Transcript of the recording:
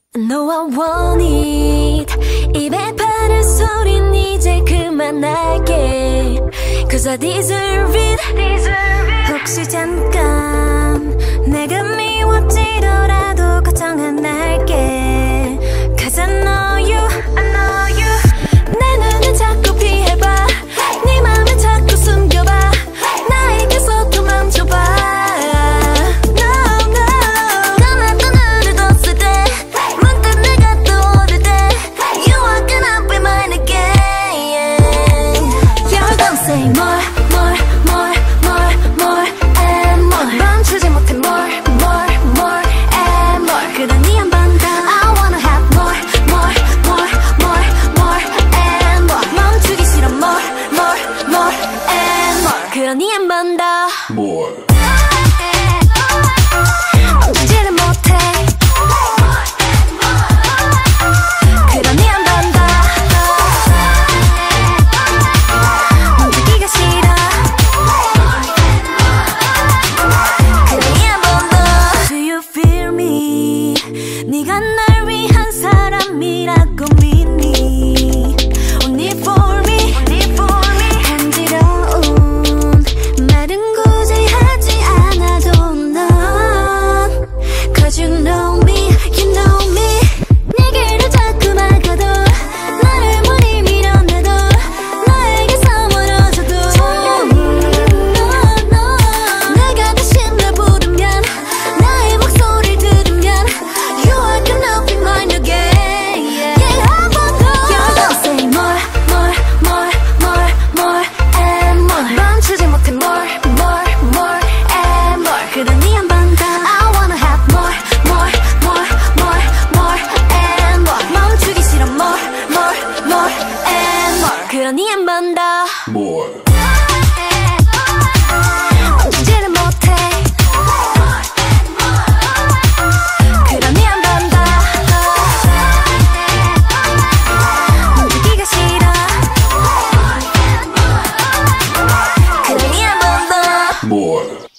너와 want it 입에 바른 소린 이제 그만할게 Cause I deserve it 혹시 잠깐 내가 미워지더라도 걱정 안 할게 Cause I know you 내 눈은 자꾸 피해봐 네 맘은 자꾸 숨겨봐 나에게서 도망쳐봐 Say more and more 멈추지 못해 more and more 그러니 한 번 더 I wanna have more and more 멈추기 싫어 more and more 그러니 한 번 더 More 멈추지를 못해 그러니 한 번 더 네가 날 위한 사람이라고 믿니 Only for me 간지러운 말은 굳이 하지 않아도 넌 Cause you know me 내게를 자꾸 막아도 나를 머리 밀어내도 나에게서 멀어져도 내가 다시 널 부르면 나의 목소리를 들으면 멈추지 못해 more and more 그러니 한 번 더 I wanna have more and more 멈추기 싫어 more and more 그러니 한 번 더 More 멈추지를 못해 그러니 한 번 더 멈추기가 싫어 그러니 한 번 더 More